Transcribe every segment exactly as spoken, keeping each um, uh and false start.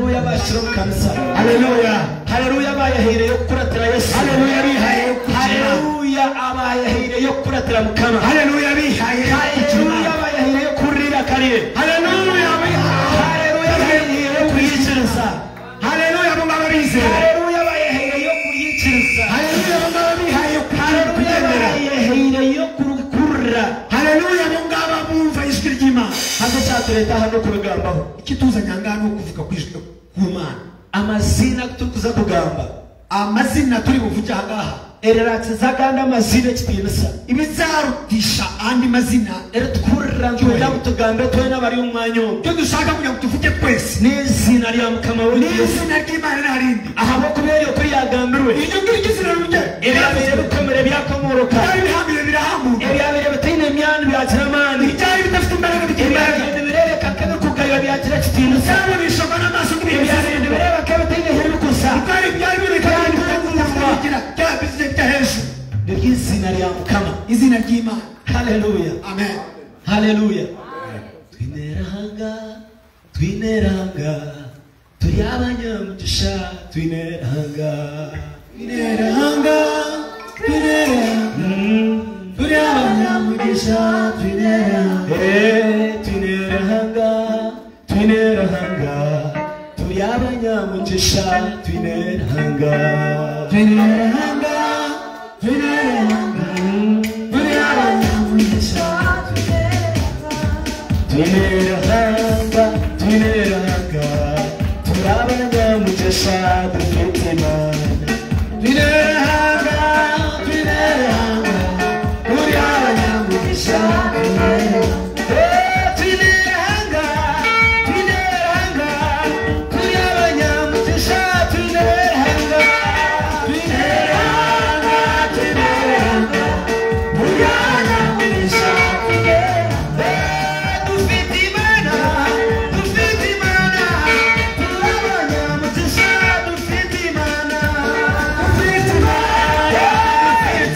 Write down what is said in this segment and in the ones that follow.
haleluya bashiro kanisa haleluya haleluya bayahire yo kuratira Yesu haleluya bihaye haleluya abayahire yo kuratira mukama haleluya bihaye haleluya bayahire yo kurira kariye haleluya haleluya bayahire yo kuyiciriza haleluya mungaba bizera haleluya bayahire yo kuyiciriza haleluya mungaba bihaye haleluya bayahire yo kurura haleluya mungaba bumva ijwi ry'Imana hano cyatureta hano kurugambaho ikituzanya ngano kuvuga kwijwe kumana amazina tukuza kugamba amazina turi buvuge ahangaha ereratsiza kandi amazina kitinisa ibizarutisha andi mazina eretkurira ngenda kutugambe twe n'abari umwanya cyo dushaka kugira ngo tuvuge twese n'izina rya mukama we n'izina ry'Imana narindi ahabo kubera kuri yagambirwe iyo ngira igizina ruje ebyabire bikomere byakomoroka byari bihambire birahamuka ebyabire bitine imyanya byakira amani byari bidafite imbaraga imbaraga birereka kebe kugayo byakira kitinisa cyane bishobora n'amaso ebyabire bireba kebe bitine hejuru gusa byari byari bireka kugira cyabizije cyahejuru n'izina rya mukama izina ry'Imana haleluya amen haleluya twineranga twineranga turi abanyamugisha twineranga twineranga twineranga turi abanyamugisha twineranga eh twineranga twineranga turi abanyamugisha twineranga twineranga twineranga turi abanyamugisha twineranga twineranga turi abanyamugisha dufite Imana twineranga twineranga turi abanyamugisha twineranga twineranga turi abanyamugisha twineranga twineranga twineranga turi abanyamugisha dufite Imana dufite Imana turi abanyamugisha dufite Imana dufite Imana dufite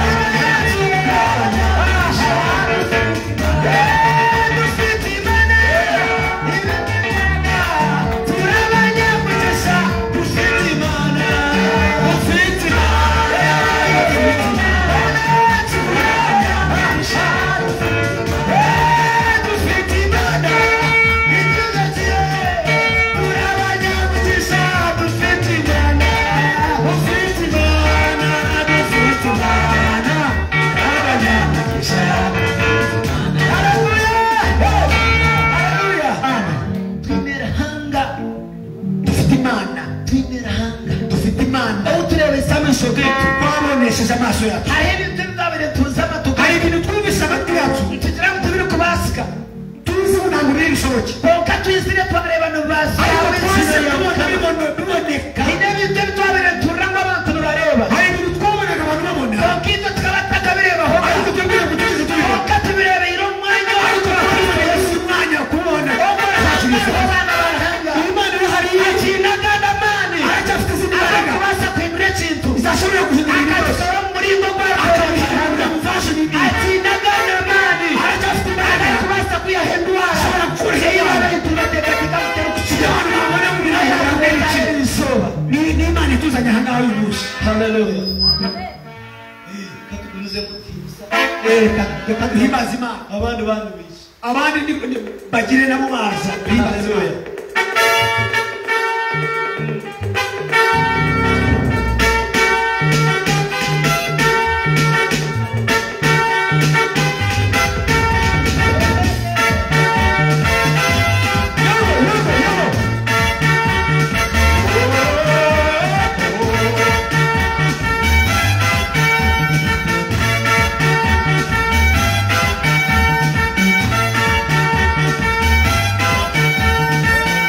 twabonesheje amaso yacu hari ibintu bizabere tuzama tuka hari ibintu twumvise amatwi yacu tugira ngo tubire kubasika tuzi ntabwo biri bishoboke bonka twizire twareba no basi ariko twese tubona bibona biboneka hari ibintu twabere turangwa abantu bareba hari ibintu twabonaga abantu babona bonka ibyo twabataka bireba ho ariko twebwe tuzi tubibona bonka tubireba iro mwanya ariko twese umwanya kubona Imana iri hariya kinagana mani aracyafite izindi mbaraga kubasa kwimure kintu izashobora guhindura ibibazo akasora murimbo gwawe akabihindura mu fashion ibi atinagana mani aracyafite imbaraga kubasa kuyahindura ashobora gukuraho iyo Imana barayitunateka kikamutera kugira abantu babone mu biraya izuba ni ni Imana ituzanye aha ngaha uyu munsi haleluya katukunuze mutisa reka reka duhimbaze Imana abandi bantu bishi abandi ni bagire nabo baza haleluya Twineranga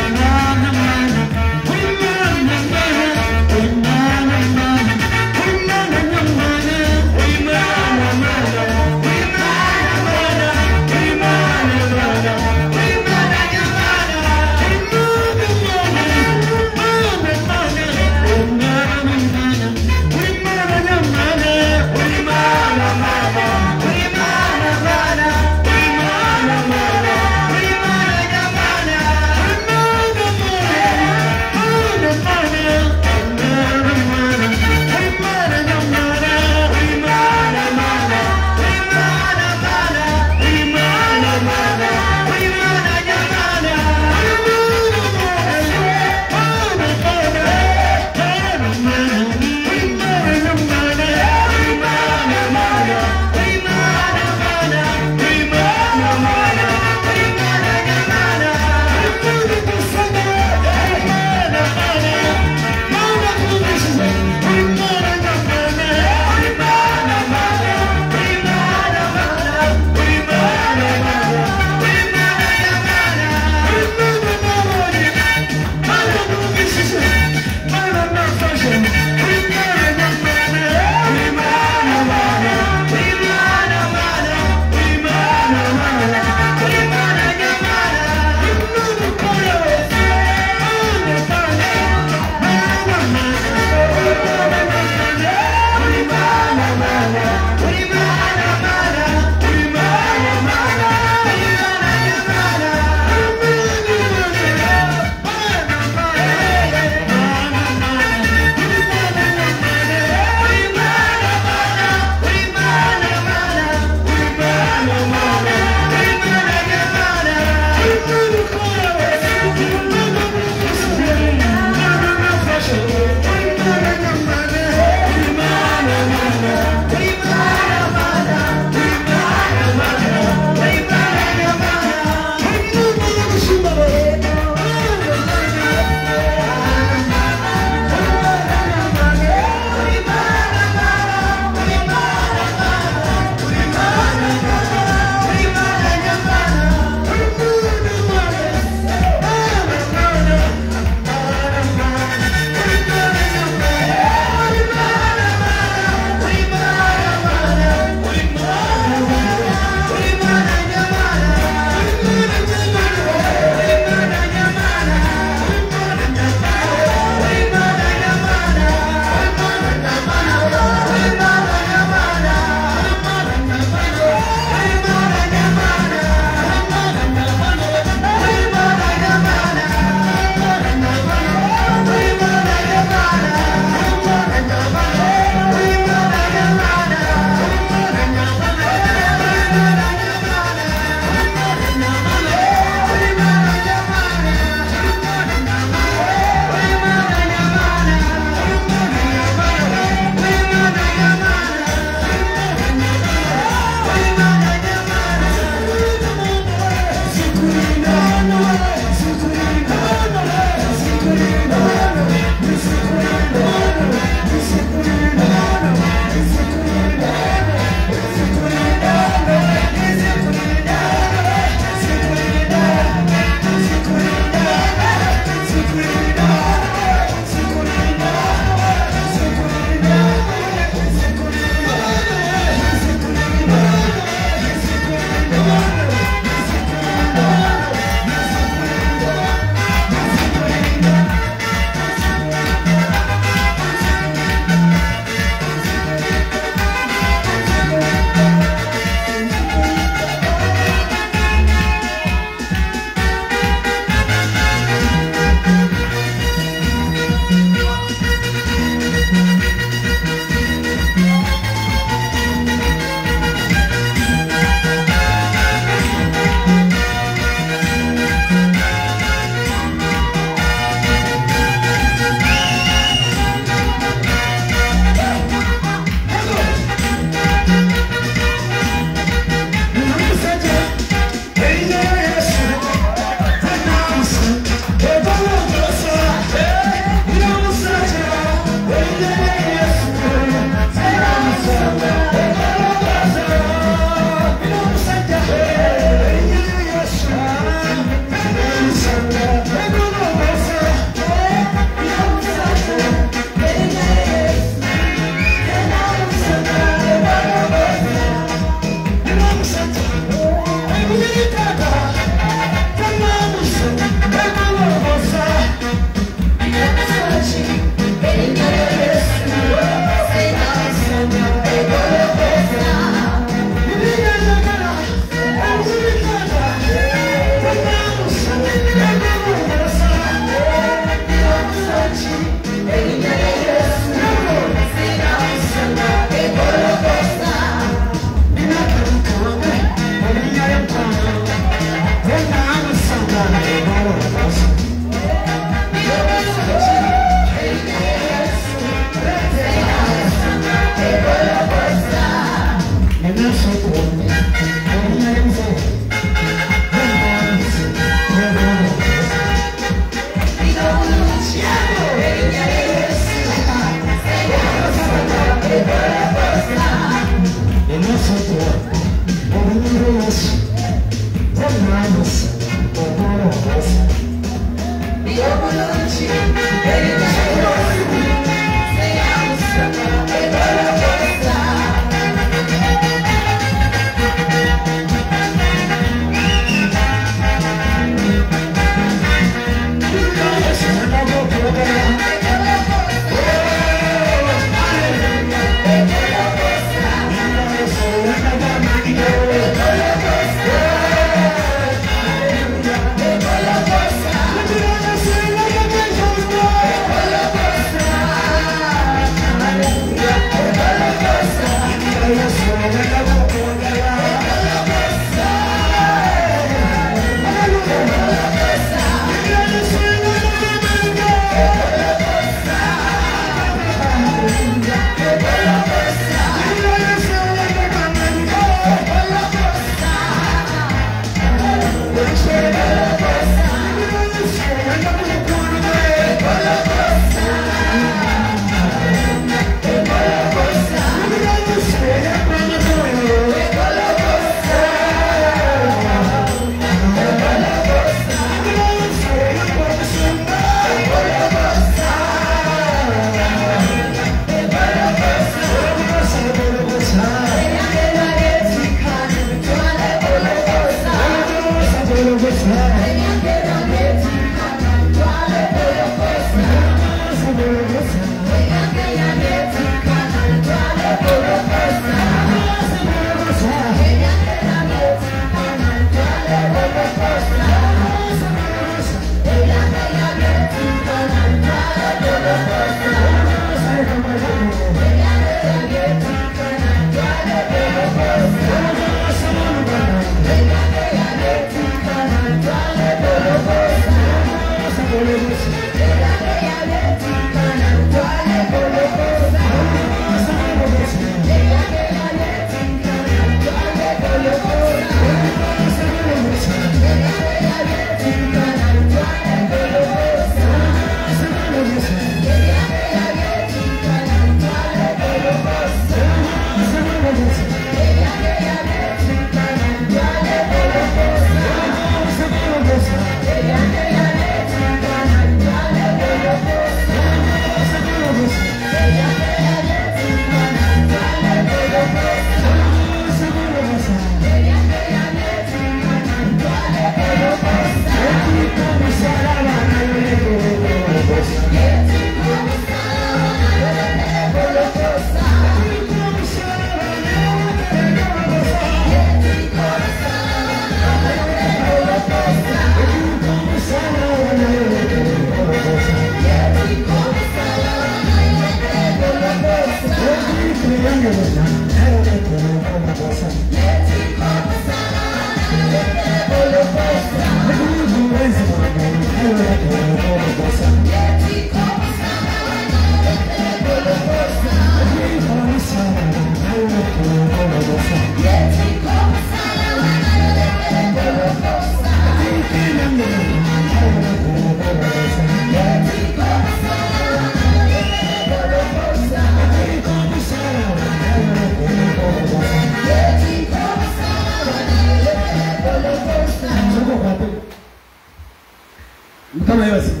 Kama hiyo si.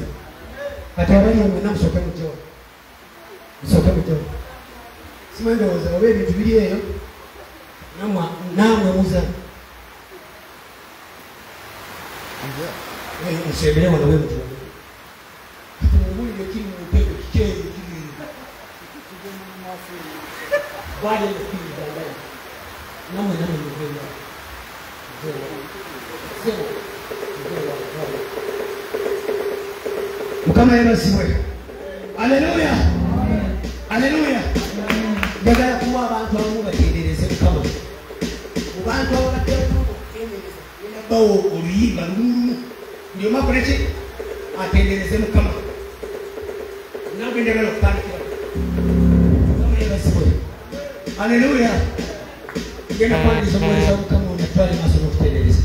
Atawali mwana msoka mjo. Msoka mjo. Sima ndio za wewe Biblia hiyo. Namwa namwe muza. Ndio. Wewe msebelewa na wewe mjo. Mungu ndio kile mpepo kike kile. Wale ndio kile. Namwe namwe ndio. Sio. Kama yeye siwe. Haleluya. Haleluya. Jaga ya kuwa abantu bamu batendereze kama. Abantu batendereze. Ina bawo uliba lulu. Ndio makoreche atendereze kama. Nabendera lokani. Kama yeye siwe. Haleluya. Yena kwa ndizo mweza kama unatwali masomo kutendereze.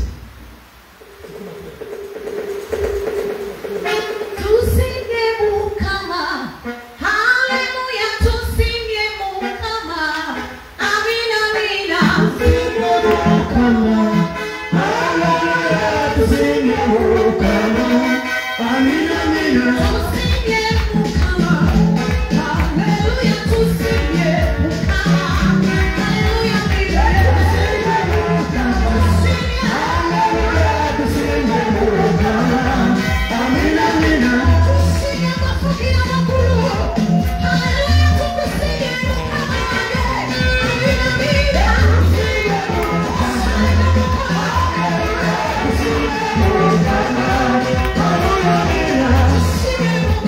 Amina,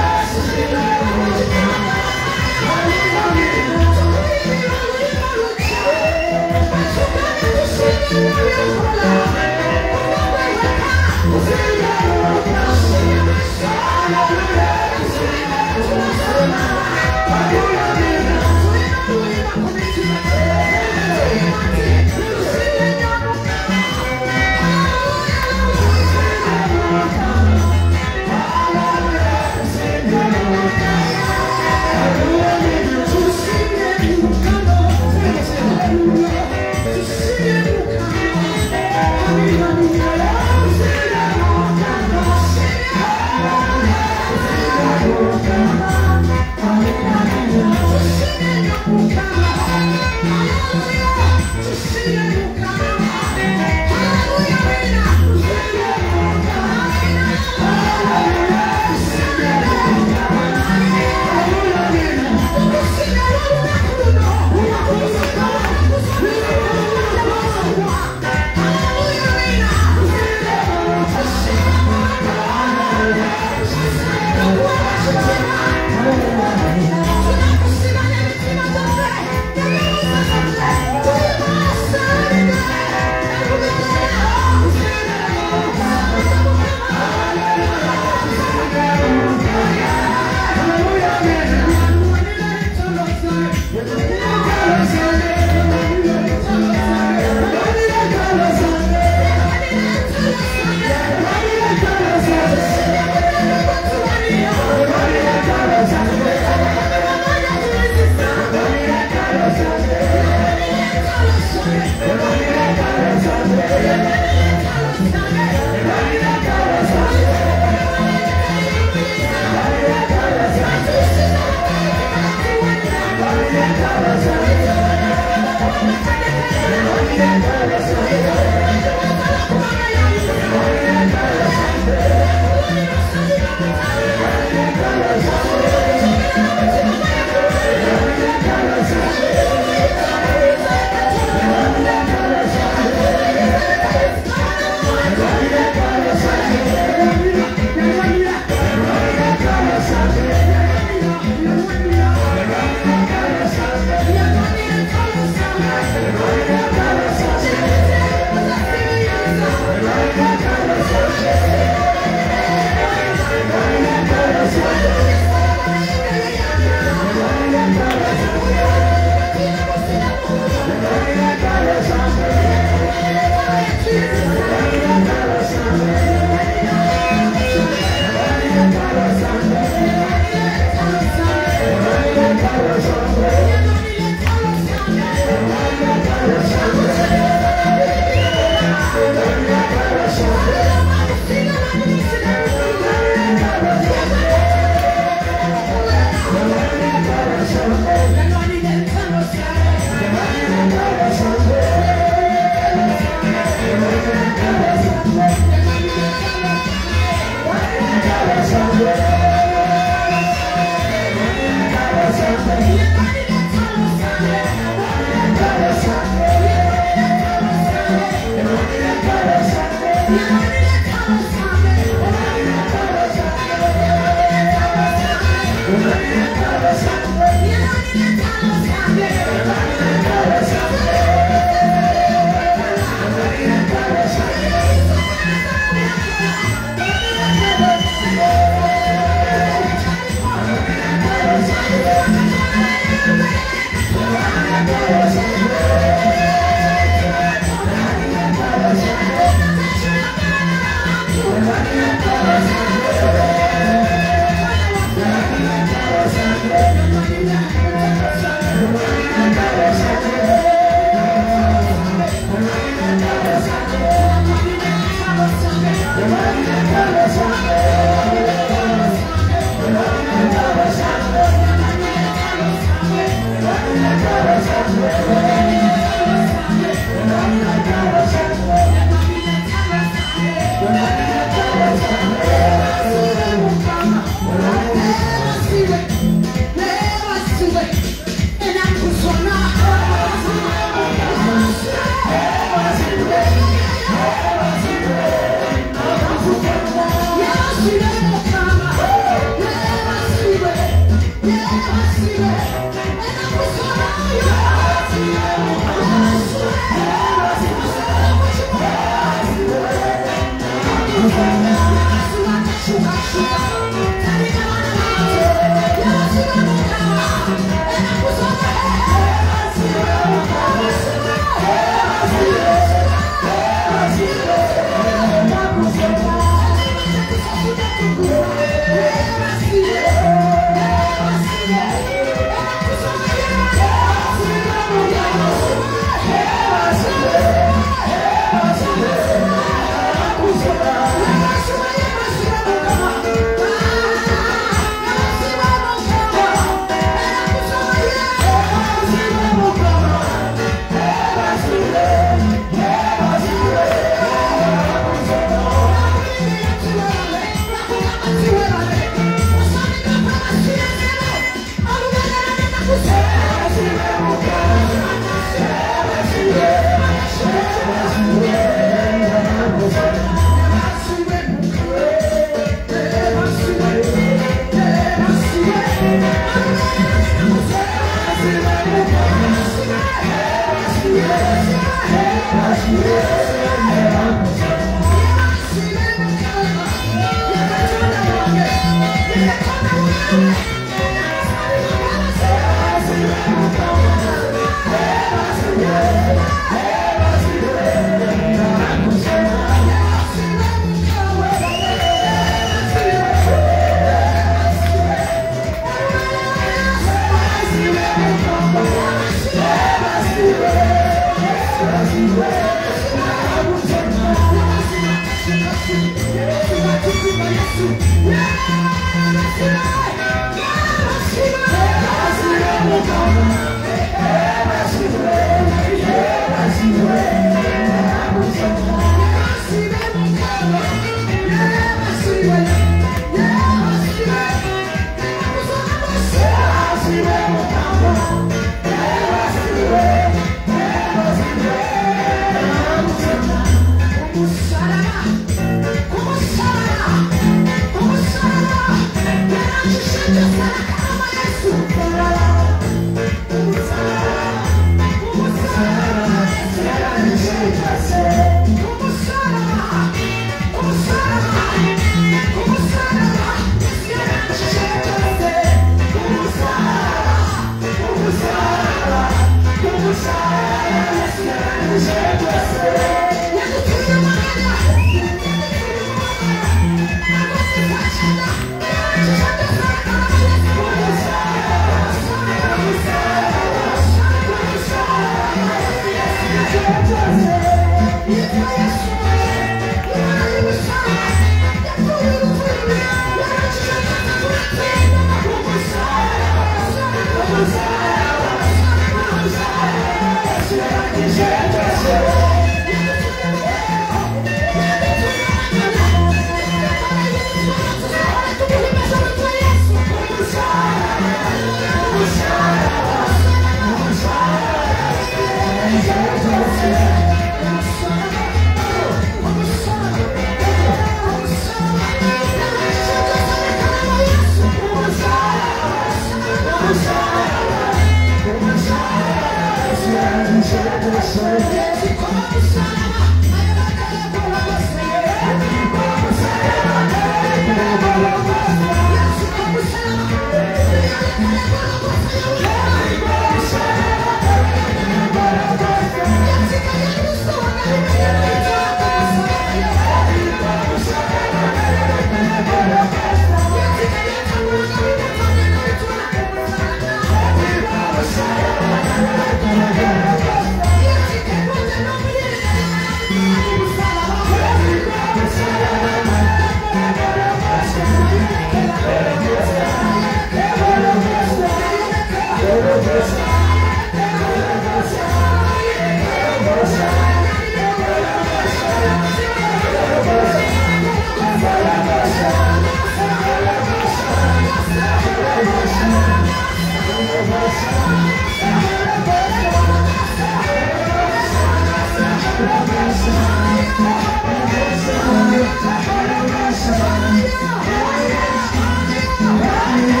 Yeah.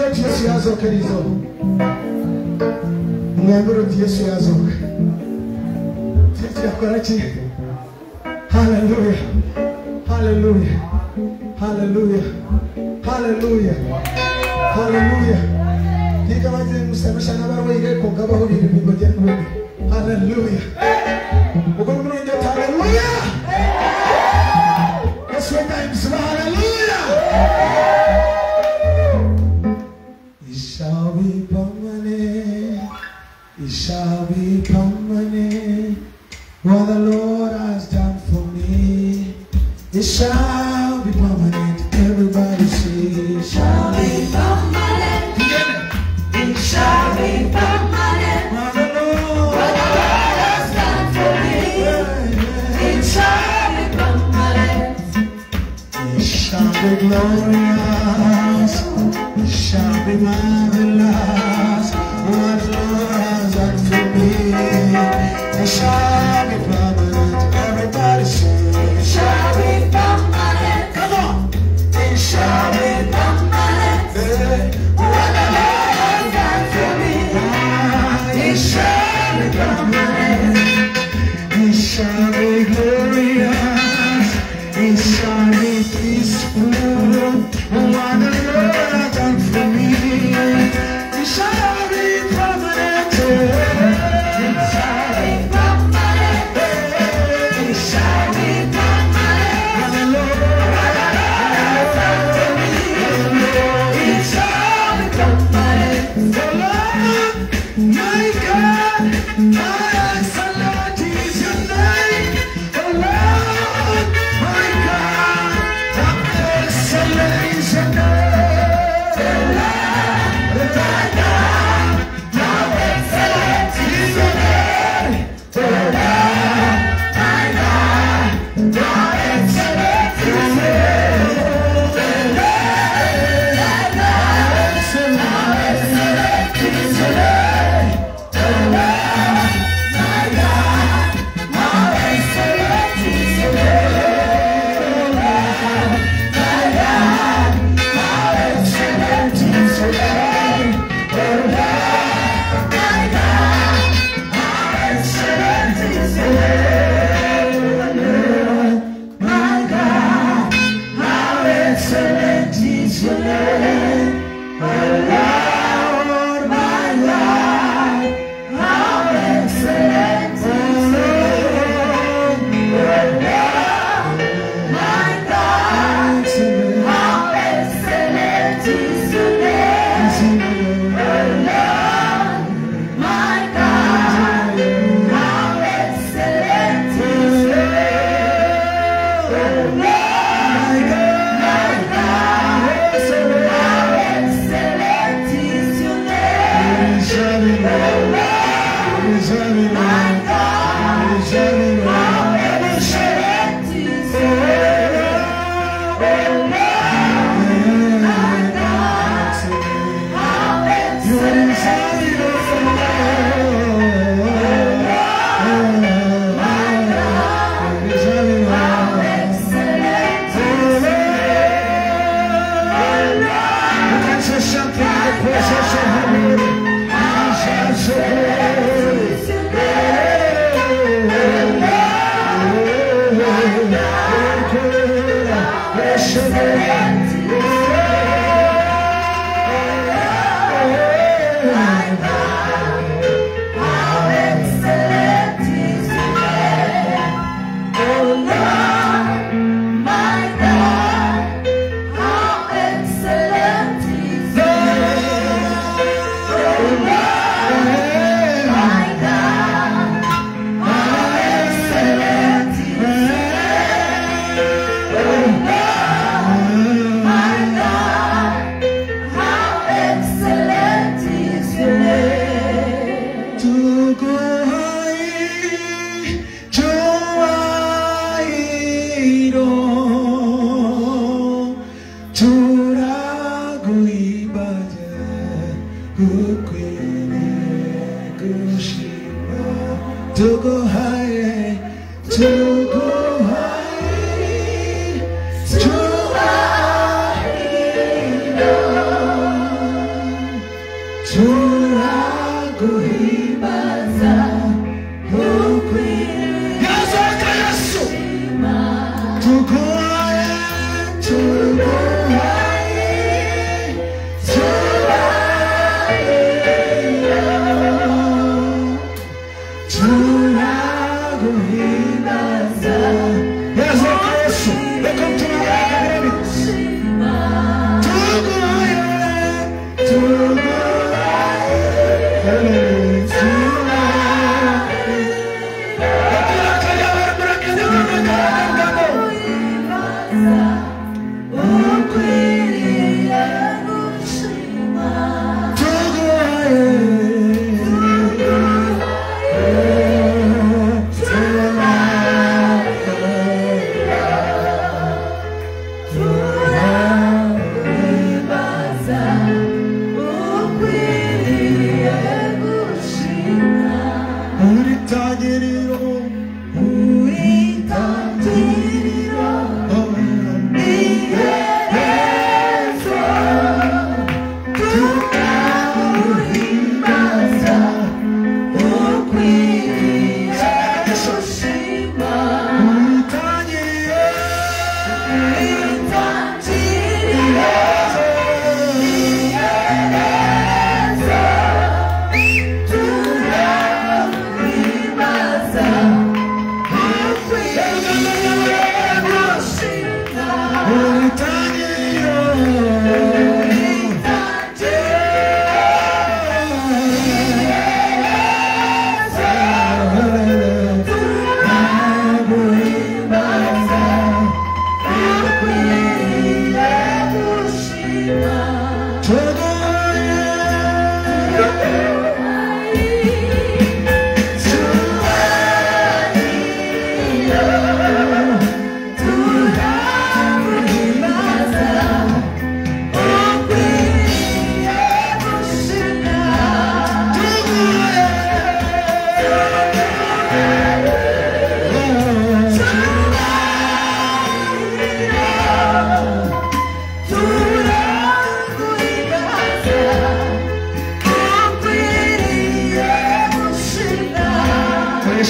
ati Yesu yazoka rizo. Mwambiro ati Yesu yazoka. Yesu yakora ki? Hallelujah. Hallelujah. Hallelujah. Hallelujah. Hallelujah. Diga waje musemesha n'abarwe ireko ngabaho ibintu bya Nubwo. Hallelujah. Uko muri ndio hallelujah. Yes, we times hallelujah. It shall be permanent. It shall be permanent. What the Lord has done for me. It shall be permanent. Everybody say it shall be permanent. It shall be permanent. What the Lord, what the Lord has done for me. It shall be permanent. It shall be glorious. It shall be marvelous. What the Lord has done for me. It shall be permanent. Everybody say it shall be permanent. Come on. It shall be permanent. What the Lord has done for me. It shall be permanent. It shall be glorious. It shall be peaceful. What the Lord has done for me. It shall be permanent. It shall be permanent. It shall be permanent. What the Lord has done for me. It shall be permanent. The Lord, my God, how excellent is your name. The Lord, my God, how excellent is your name. The Lord, my God, how excellent is your name. The Lord, my God, how excellent is your name. The Lord, my God, how excellent is your name. The Lord, my God, how excellent is your name. My God, how excellent is your name. The Lord, my God, how excellent is your name. My God, how excellent is your name. The Lord, my God, how excellent is your name. The Lord, my God, how excellent is your name. The Lord, my God, how excellent is your name. The Lord, my God, how excellent is your name. The Lord, my God, how excellent is your name. The Lord, my God, how excellent is your to go high, to go high, to high,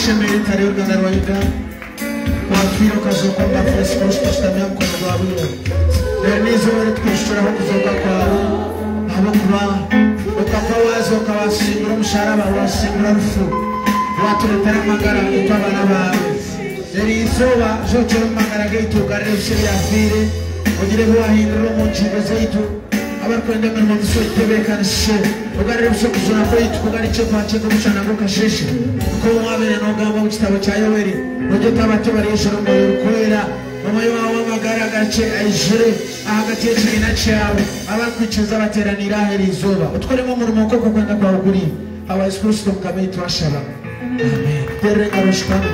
shemere tare uruganda rwa Yuda wafiro kazoka mba Yesu Kristo tutamya mkono rwawe nizo wari twishura aho kuzoka kwawe abo kuba ukapfa wazo ukabashimira umusharaba washimira rufu watuletera amagara kuko abana bawe yari izuba jokera amagara gitugarira ibishiri yavire ugire wahindura mu ngingo zaitu abakwenda mu musoro bekanishe ugarira ubusho kuzura ko yitugara icyo kwace ko mushana ngo kasheshe uko mwabere no gamba mu kitabo cya Yoweri noje tabato bari ijoro ngo rukwera mama yawe amagara gace ayijure ahagati y'ikina cyawe abakwicuza bateranira heri izuba utwaremo mu rumo koko kwenda kwa uguri aba Yesu Kristo mukabe twashaba amen tere karushkana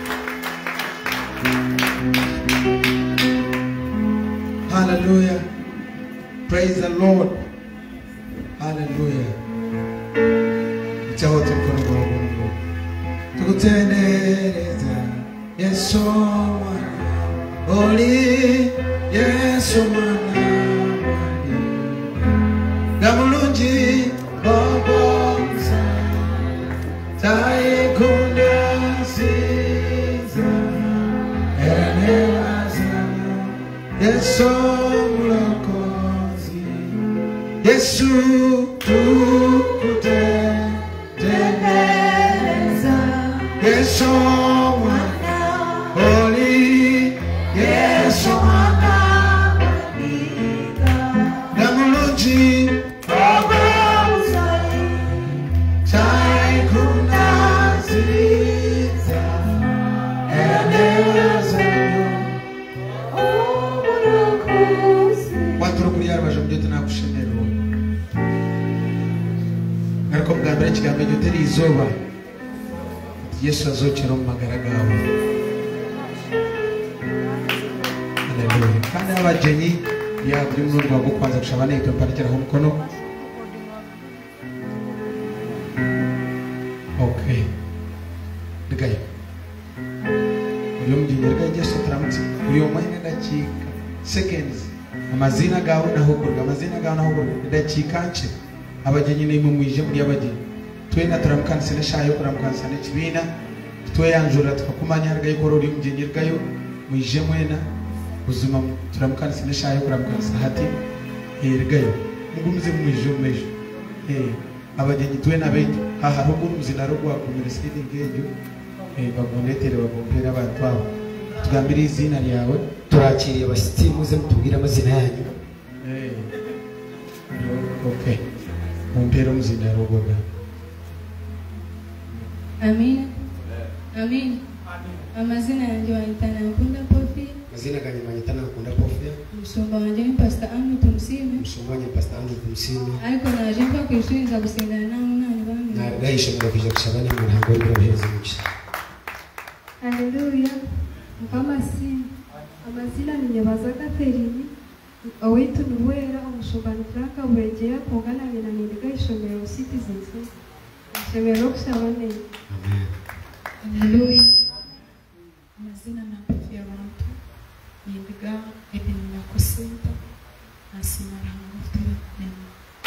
hallelujah. Praise the Lord. Hallelujah. Chao tukono kwa Mungu. Tukutendereza Yesu mwana. Oli Yesu mwana. Gamulunji boboza. Tai kundasiza. Enewaza. Yesu muloko. Yesu tukutendereza Yesu mwana Holy Yesu mwana Namulunji Ogoza Chai kunaziza Eneweza Watu rukuliara bajomjete na kushemera Narko mgambira kigambo giteri izuba Yesu azokera mu magara gawe Haleluya kandi abajenyi ya buri muntu rwa gukwanza kushabana ito parikiraho umukono Okay Digaye Uyo mjinirga Yesu tramutse uyo mwene dakika seconds amazina gawe naho kurga amazina gawe naho kurga dakika nce abajenyi ni mumwije muri abajenyi twena turamukansene shayo turamukansane kibina twayanjura tukakumanya rgaye korori mjenyi rgayo mwije mwena uzuma turamukansene shayo turamukansa hati rgayo mugumze mwije mwejo eh abajenyi twena betu haha rugumze narugwa kumirisidi ngejo eh bagonetere bagompera abantu abo tugambira izina ryawe turakiriye abashyitsi muze mutubwira amazina yanyu eh okay mumpero muzina rogoga Amin Amin amazina yanjye wanyitana nkunda Pofi mazina gani wanyitana nkunda Pofi Mshumba wanjye ni Pastor Andrew Tumsime Mshumba wanjye Pastor Andrew Tumsime ariko naje mpa kwishuriza gusengana n'umwana bamwe naragahisha mu kujya gusabana mu ntango y'ibiraheza mugisha Haleluya Mukama si amazina ni Nyabaza Catherine awitu nuwera umushobano Frank Buregera kungana na Nindiga ishomero Citizens ishomero kusabane Amen Haleluya amazina na Pofi y'abantu Nindiga Edina Kosenta nasimara ngofero nemo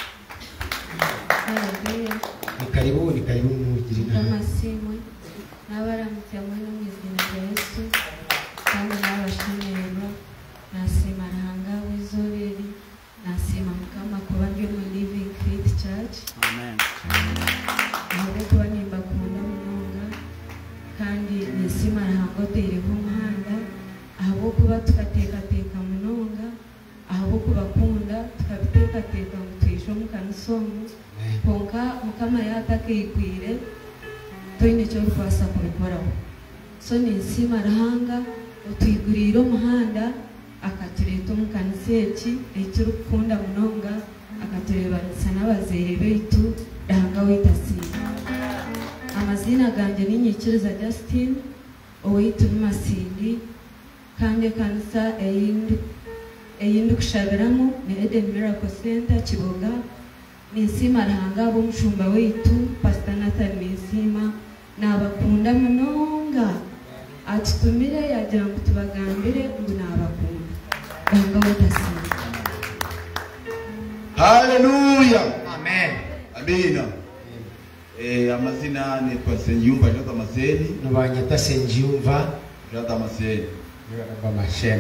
Haleluya ni karibu ni karibu mugiri na Mukama simwe n'abaramutse mu izina rya Yesu kandi n'abashimirwa nasima rahanga w'izoberi nasima Mukama kuba ndi mu Living Faith Church Amen aho kuba nimba kunda munonga kandi nasima rahanga tere nk'umuhanda aho kuba tukateka teka munonga aho kuba kunda tukabiteka teka ngo tuyisho mu kanisomo konka Mukama yatakikwire toine cyo kwasa kubikoraho so ni nsima rahanga utuyigurira umuhanda akatureta mu kaniseki icyo rukunda munonga akatureba n'abazere betu rahanga witasiba amazina ganje ni Nyikiriza Justin owitu Masindi kandi kanisa eyindi eyindi kushabiramo ni Eden Miracle Center Kiboga ni nsima rahanga bo mushumba wetu Pastor Nathan Misima nabakunda munonga atutumire yagira ngo tubagambire ngo nabakunda rahanga witasiba Hallelujah Amen Amina Eh, amazina nitwa Nsengiyumva Jean Damascene. Nabanyita Nsengiyumva Jean Damascene. Damascene.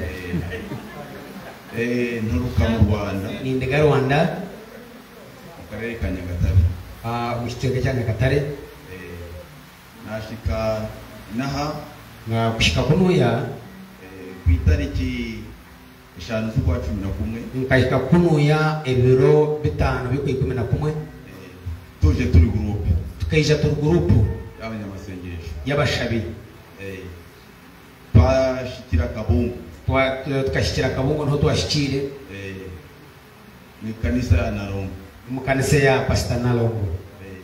Eh, nturuka mu Rwanda. Ni ndega Rwanda. Mu karere ka Nyagatare. Ah, mu kitego cya Nyagatare. Eh, nashika naha na kushika kunuya eh ku itariki eshanu z'ukwa cumi na kumwe. Nkashika kunuya ebiro bitanu biko ikumi na kumwe. Eh, tuje turi groupe. Tukayija turi groupe y'abanyamasengesho. Y'abashabi. Eh, twashikira Kabungo. Twa tukashikira Kabungo nto twashikire. Eh, ni kanisa ya Nalongo. Mu kanisa ya Pastor Nalongo. Eh,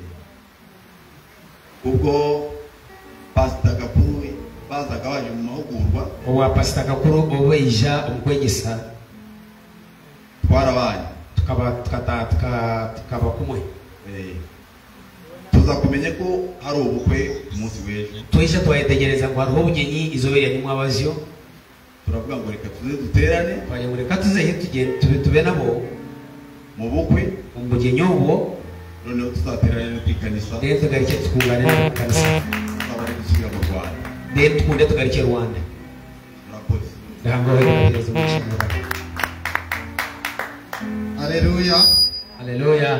ubwo Pastor Gakuru bazaga baje mu mahugurwa. Owa Pastor Gakuru oweija omukwegesa. Twarabanye. Tukaba tukata tukaba kumwe. Eh, tuza kumenye ko hari ubukwe umunsi w'ejo. Twisha twayetegereza ngo hariho ubugenyi izobere ya nyuma abazyo. Turavuga ngo reka tuze duterane. Twaje ngo reka tuze hitugende tube tube nabo mu bukwe mu bugenyi ubwo noneho tuzaterane ku ikanisa. Rero tugarike tukungane mu kanisa. Twabari gusubira mu Rwanda. Rero tukunde tugarike Rwanda. Murakoze. Ndahango hegereza umushimira. Haleluya. Haleluya.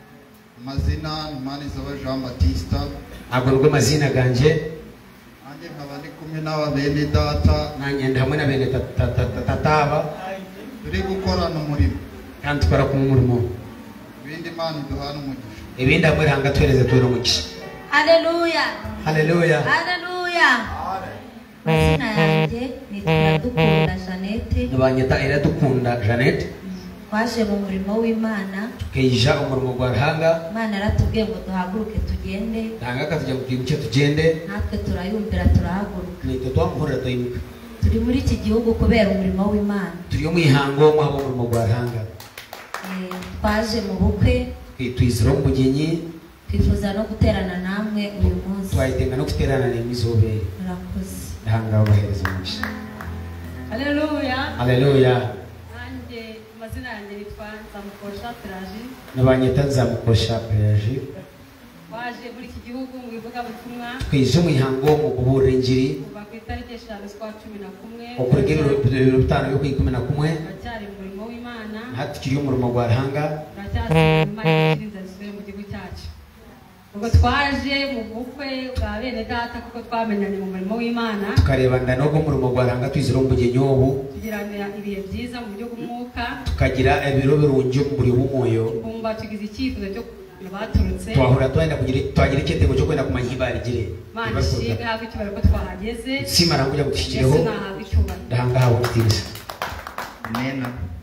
Mazina Manizaba Jean Baptiste. Agorwa mazina ganje. Anje nkaba ndi kumwe n'aba bene data. Nanye hamwe na bene tataba. Turi gukorana umurimo. Kandi tukora ku murimo. Ibindi Imana duhana umugisha. Ibindi hamwe ranga twereze twero umugisha. Haleluya. Haleluya. Haleluya. Mazina yanjye ni Iradukunda Jeannette. Nabanyita Iradukunda Jeannette. Twaje mu murimo w'Imana. Tukayija umurimo gwa Ruhanga. Imana yaratubwiye ngo duhaguruke tugende. Ruhanga akatujya mu gihugu cyo tugende. Natwe turayumvira turahaguruka. Nitwe twamuhurira tuyimuka. Turi muri iki gihugu kubera umurimo w'Imana. Turi mu ihango mu habo umurimo gwa Ruhanga. Eh, twaje mu bukwe. Twizira mu bugenyi. Twifuza no guterana namwe uyu munsi. Twayitenga no guterana n'imizobere. Murakoze. Ruhanga bahereza umugisha. Haleluya. Haleluya. Anje mazina yanjye nitwa Nzamukosha Pelagie. Nabanyita Nzamukosha Pelagie. Waje muri iki gihugu mu bivuga butumwa. Twije mu ihango mu kuburira injiri. Kuva ku itariki eshanu z'ukwa cumi na kumwe. Okurege ibiro bitanu byo kwikumi na kumwe. Turacyari mu murimo w'Imana. Hatukiri umurimo gwa Ruhanga. Turacyari mu Imana ikirinza zisubire mu gihugu cyacu. Ubwo twaje mu bukwe bwa bene data kuko twamenyanye mu murimo w'Imana. Tukarebana no mu murimo gwa Ruhanga twizira mu bugenyi ubu. Tugirana ibihe byiza mu buryo bw'umwuka. Tukagira ibiro birungi mu buri w'umoyo. Kumva tugize icyifuzo cyo baturutse. Twahura twenda kugira twagira ikitego cyo kwenda kumanya ibarigire. Mana shiga hafi cyubara ko twahageze. Simara kujya gushikireho. Ndahanga hawo kutiriza. Amen.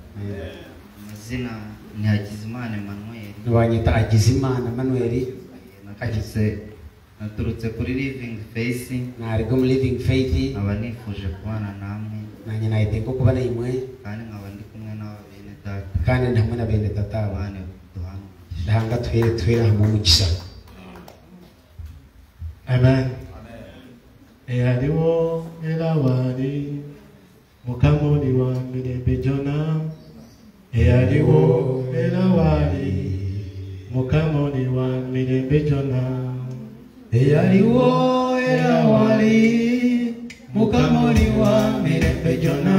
Mazina ni Hakizimana Emmanuel. Nabanyita Hakizimana Emmanuel. Nakagise naturutse kuri Living Faith. Narigo mu Living Faith. Aba nifuje kubana namwe. Nanye nayitengo kubana imwe. Kandi nkaba ndi kumwe n'aba bene data. Kandi ndamwe na bene data abane duhana. Ndahanga twere twera mu mugisha. Amen. Eyaliwo elawali mukamuli wa mirembe jona. Eyaliwo elawali mukamuli wa mirembe jona. Eyaliwo elawali mukamuli wa mirembe jona.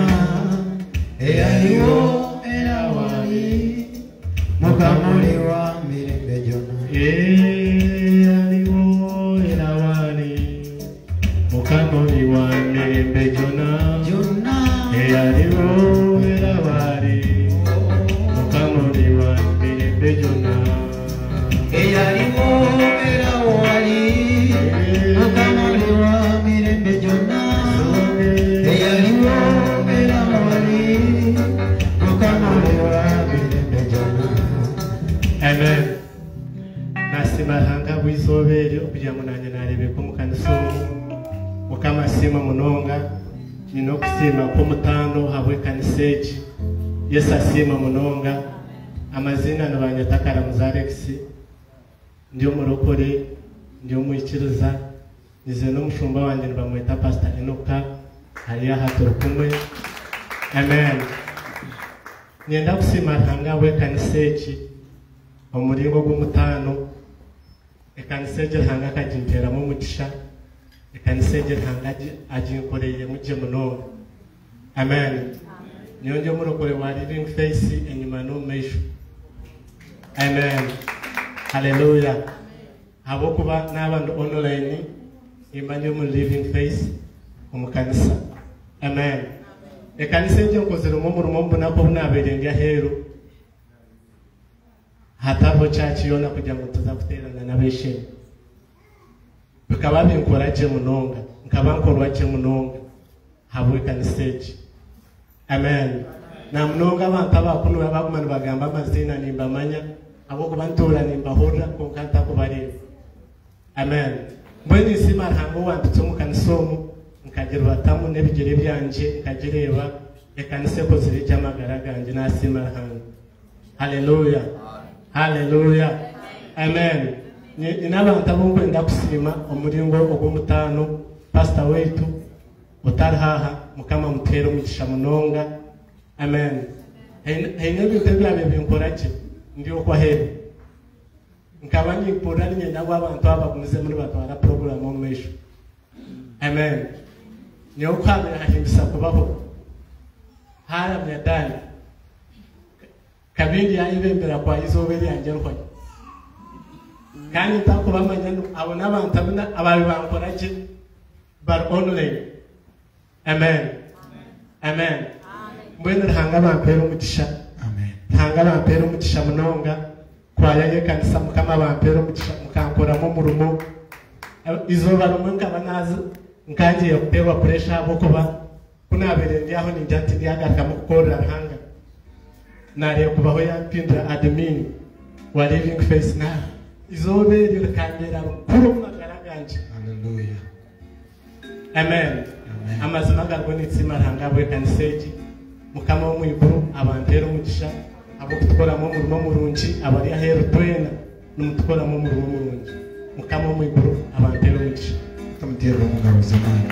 Eyaliwo elawali mukamuli wa mirembe jona. Eyaliwo elawali mukamuli wa mirembe jona. Eyaliwo elawali mukamuli wa mirembe jona. Eyaliwo elawali mukamuli wa mirembe jona. Eyaliwo elawali mukamuli wa mirembe jona. Amen. Nasimahanga bwizobere okugira ngo nanye narebe ko mukanisa mukamasima munonga nino kusima ko mutano habwe kanisa eki Yesu asima munonga. Amazina nabanyatakara Muzarex ndio murokore ndio mwikiriza nize no mushumba wanje bamwita Pastor Enoka hariya hatoro kumwe. Amen. Nyenda kusima hanga we kanisa eki omuringo gw'umutano ekanisege hanga kajintera mu mugisha ekanisege hanga ajinkoreye muje munonga amen nyonje murokore wa living face enyuma no mesho amen hallelujah abo kuba n'abantu online imanye mu living face umukanisa amen ekanisege nkozero mu murumo mbona ko naberenge hero hatabo chachi yona kuja mutuza kuterana nabeshe bikaba binkoraje munonga nkaba nkorwaje munonga habwe kaniseje amen na munonga abantu abakuno babagumana bagamba amazina nimba manya abo kubantora nimba hora ko kanta ko bari amen mbweni sima hango wantu tumukanisomu nkagera batamu nebigere byanje nkagireba ekanise ko ziri jamagara ganje nasima hango hallelujah hallelujah amen ni nabantu abonkwenda kusima umuringo ogumutano pastor wetu utaraha mukama mutero mugisha munonga amen hayine bitebya bibinkoraje ndiyo kwa heri nkabanye ipora ninye nabo abantu abagumize muri batwara program mu mesho amen niyo kwabe ahimbisa kubaho hara myadani kabindi yayibembera kwa izoberi yanje rukwa kandi tako bamanya abo nabantu abana ababi bankoraje bar online amen amen mbwene hanga bampera umugisha amen hanga bampera umugisha munonga kwa yaye kanisa mukama bampera umugisha mukankora mu murumo izoba rumunga banazi nkanje yokutewa pressure abo kuba kunabere ndiaho ninjati ndiagarika mukora hanga nare kubaho yapindra admin wa living face na izobe lirikambera kuro magaraganje hallelujah amen amen amazima garwoni tsima hanga bwe kaniseji mukama wo mwiburu abantero mugisha abo kutwara mu murimo murunji abari ahero twena numutwara mu murimo murunji mukama wo mwiburu abantero mugisha kamutero mu ngabo zamani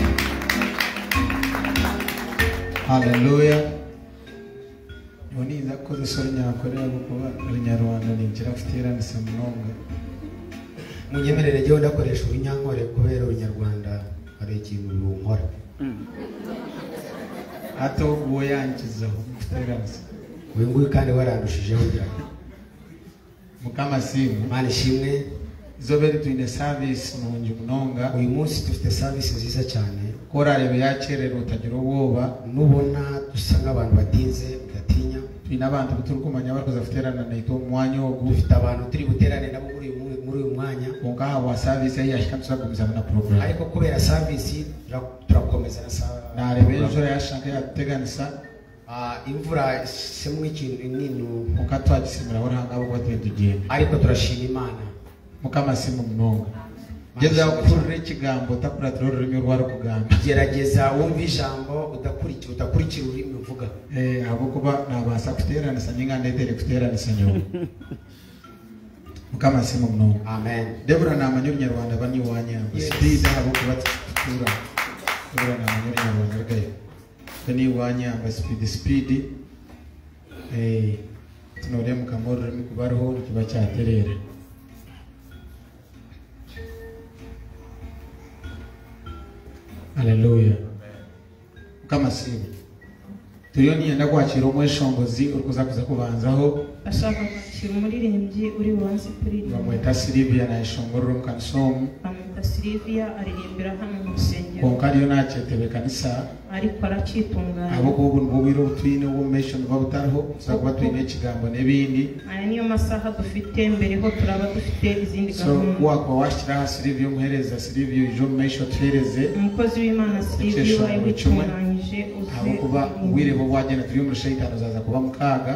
hallelujah Oni za koze sornya akorera kuba Nyarwanda ninjira futera nisamunonga munyemerere je ndakoresha ubunyankore kubera ubunyarwanda ari ikintu runkora ato uwo yankizaho futera nisa wenguye kandi warandushijeho cyane mukama simu mani shimwe zobere tuine service munju munonga uyu munsi dufite service nziza cyane korarebe yacerera utagira ubwoba nubona dusanga abantu batinze gatinya tuine abantu buturukumanya bakoza futerana na ito mwanya wo dufite abantu turi buterane nabo muri muri uyu mwanya konka wa service yashikatsa kumza na program ariko kubera service turakomeza na sawa narebe ejo yashaka yateganisa ah imvura semwe ikintu nini mukatwa gisimira hora ngabo kwatwendugiye ariko turashima Imana mukama simu munonga geza kurure ikigambo takura tururimi rwaro kugamba gerageza wumva ijambo udakurikira udakurikira urimi uvuga eh abo kuba nabasa kuterana sanyinga ndetele kuterana sanyo mukama simu munonga amen debura na amanyo nyarwanda banyi wanya speed abo kuba tutura debura na amanyo nyarwanda gayo kani wanya amba speed speed eh tunore mukamoro rimi kubarho kiba cyaterera haleluya kama simu tuyoni yenda kwakira umweshongozi urukuza kuza kubanzaho ashaka kwakira umuririmbyi uri bubanze kuririmba bamwita Silvia na ishongoro mu kanisomu bamwita Silvia aririmbira hano mu rusengero konka ariyo nacetebe kanisa ariko aracitunganya abo kubu bubiro twine wo mission babutariho sakuba twine ikigambo nebindi aya niyo masaha dufite mbere ho turaba dufite izindi gahunda so wakwa washira Silvia umuhereza Silvia ijo mission twereze umukozi w'Imana Silvia wawe witunganyije abo kuba ngwire bo wagena turi mu shayitano zaza kuba mukaga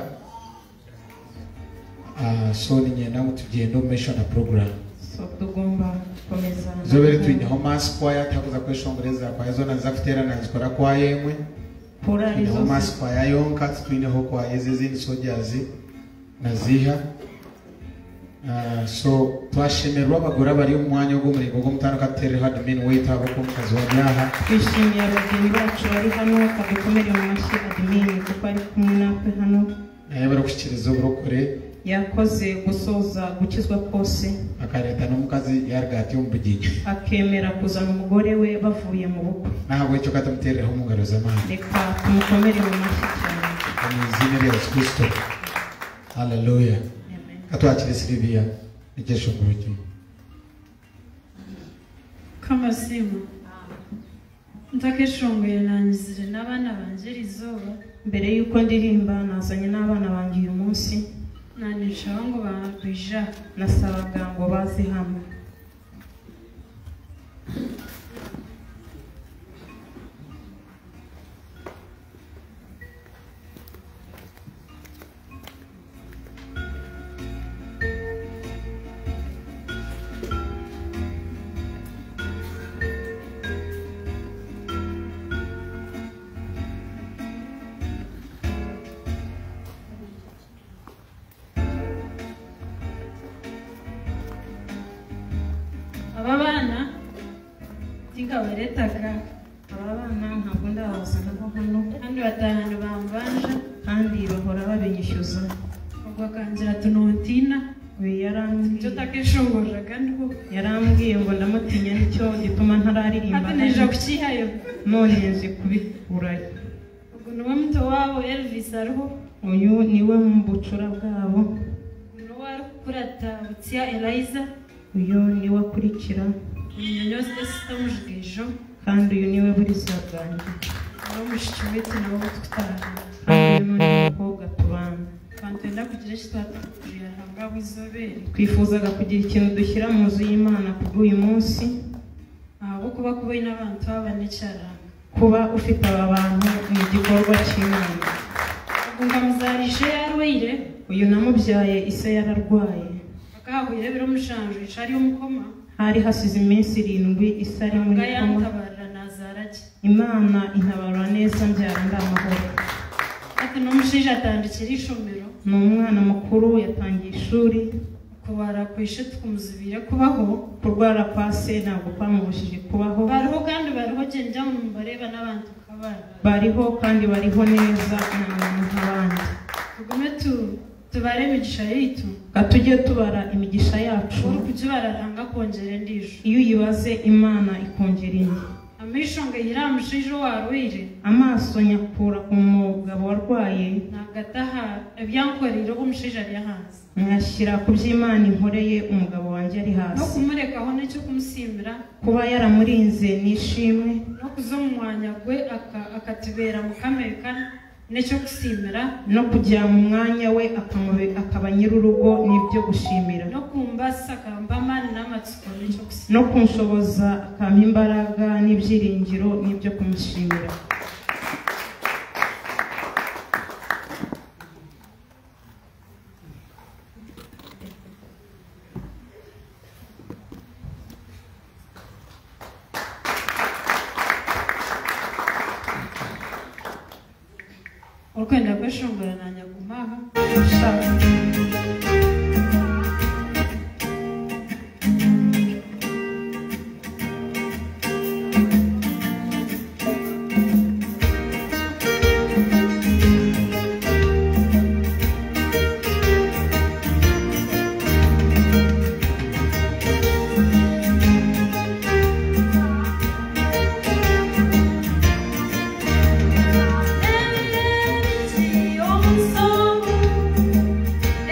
ah so ninye namu tugendo mission na program so tugomba komeza zobere twine ho mass choir takuza kweshongereza kwa izo naza kuterana zikora kwa yemwe kora izo ho mass choir yonka twine ho kwa ezezini soldiers naziha ah so twashemerwa abagora bari mu mwanya wo muri gogo mutano katere admin wait abo ko kazi wabyaha twishimiye abageni bacu bari hano kadukomere mu mashyi admin kuko ari kumwe natwe hano naye barakushikiriza uburokore yakoze gusoza gukizwa kose akareta n'umukazi yargati umbugingo akemera kuzana umugore we bavuye mu bukwe ntabwo icyo katamutereraho umugaro z'amana reka tumukomere mu mashyi cyane mu izina rya Yesu Kristo haleluya katwakire Silvia nikesho ngurujyo kamasimu ntakeshongoye nanyizire n'abana banje rizoba mbere yuko ndirimba nazanye n'abana banjye uyu munsi nanishaho ngo bagwija nasabaga ngo baze hamwe aba bana tingabaretaga aba bana ntabwo ndabazanaho hano kandi batahana bambanja kandi bahora babinyishyuza ubwo kangira tunontina we yarambwiye icyo takeshongoraga ndiho yarambwiye ngo ndamutinya nicyo gituma ntararirimba hatanije kukihayo none nzi kubikurayo ubwo niwe muto wabo Elvis ariho uyu niwe mu bucura bwabo uno wari kurata butsiya Eliza uyu niwe akurikira unyonyoze sitamujigejo kandi uyu niwe buriza bwanjye no mushiki wetu nabo twitara kandi uyu ni umukobwa tubana kandi wenda kugira icyo twatubwira ntabwo wizobere twifuzaga kugira ikintu dushyira mu nzu y'Imana kubw'uyu munsi ahubwo kuba kubaye n'abantu babanicara kuba ufite aba bantu mu gikorwa cy'Imana ubwo ngamuzarishe yarwire uyu namubyaye ise yararwaye akahuye biro mushanje icari umukoma hari hasize iminsi irindwi ise ari muri koma yantabarira nazarake Imana intabarura neza mbyara ndamahoro ati n'umushije atandikira ishomero ni umwana mukuru yatangiye ishuri kubara kwishe tukumuzibire kubaho kurwara kwa se ntabwo kwamubujije kubaho bariho kandi bariho genda mu bareba n'abantu kabana bariho kandi bariho neza nk'abandi tugume tu tubare imigisha yitu katujye tubara imigisha yacu uri kujya bararanga kongera ndijo iyo uyibaze Imana ikongera indi amishonga yiramushije warwire amaso nyakura ku mugabo warwaye nagataha ebyankorero umushije ari hanze nkashyira ku by'Imana inkoreye umugabo wanjye ari hasi no kumurekaho n'icyo kumusimbira kuba yaramurinze nishimwe no kuzo mu mwanya gwe akatubera mu kamerika n'icyo gusimira no kujya mu mwanya we akaba nyir'urugo n'ibyo gushimira no kumbasa akambamana n'amatsiko n'icyo gusimira no kunshoboza akampa imbaraga n'ibyiringiro n'ibyo kumushimira ukwenda kweshongora na nyagumaha So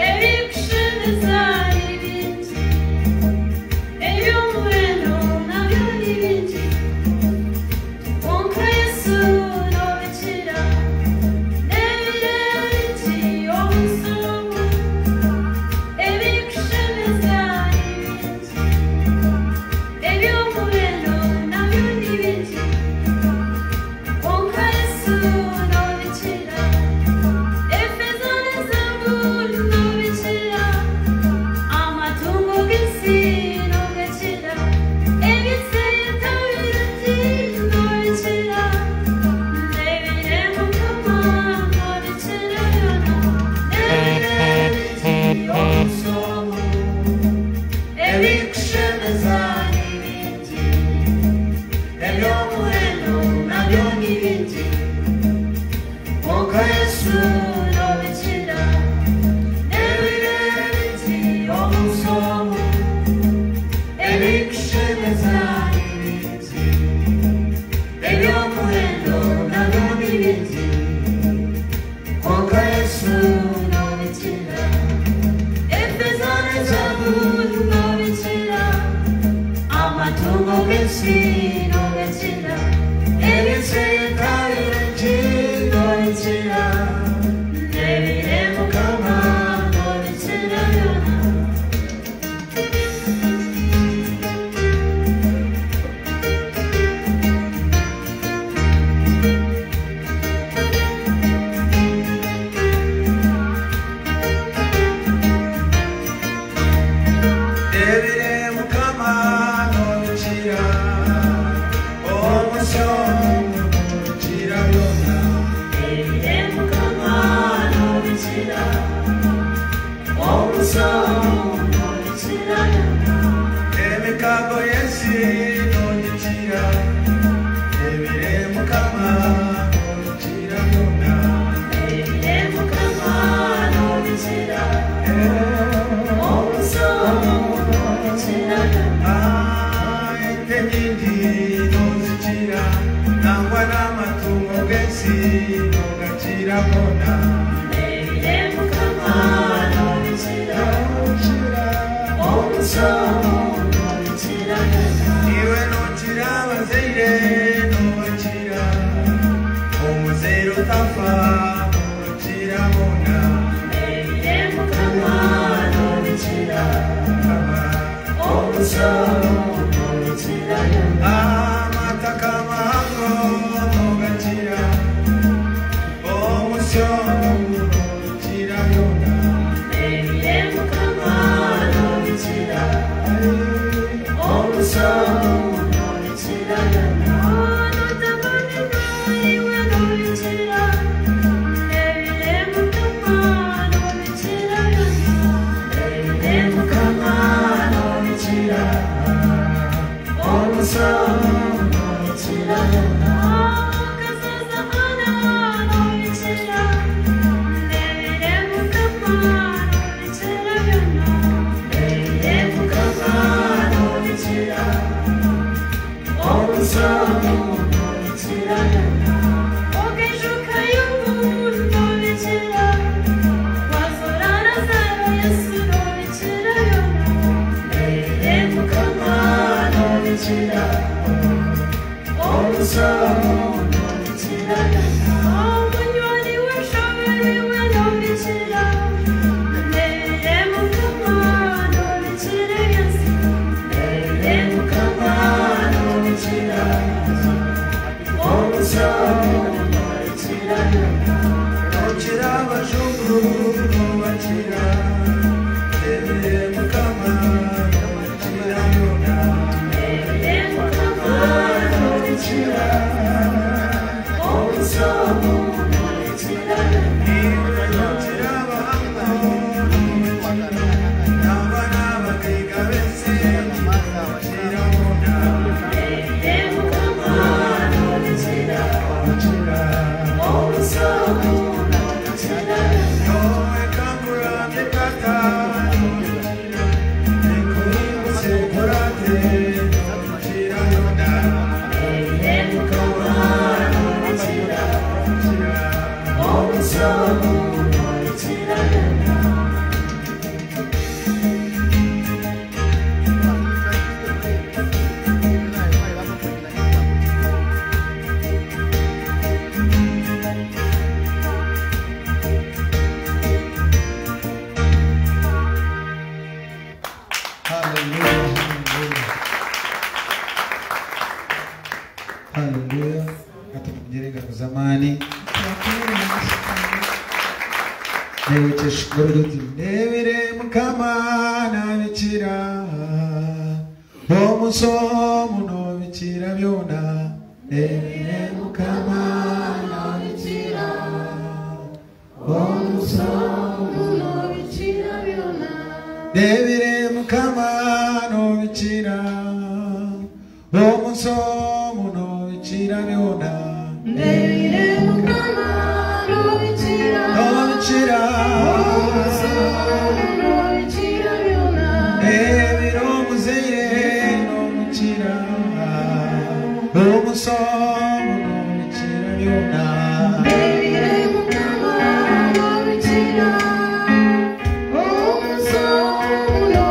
Oh,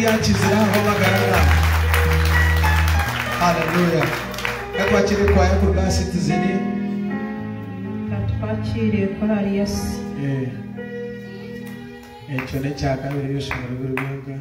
yakizira aho bagaragara. Hallelujah. Ekwakire kwa yako bwa citizen. Twakiriye korali Yesu. Eh. Echo ne cyaka biri yose mu rwego.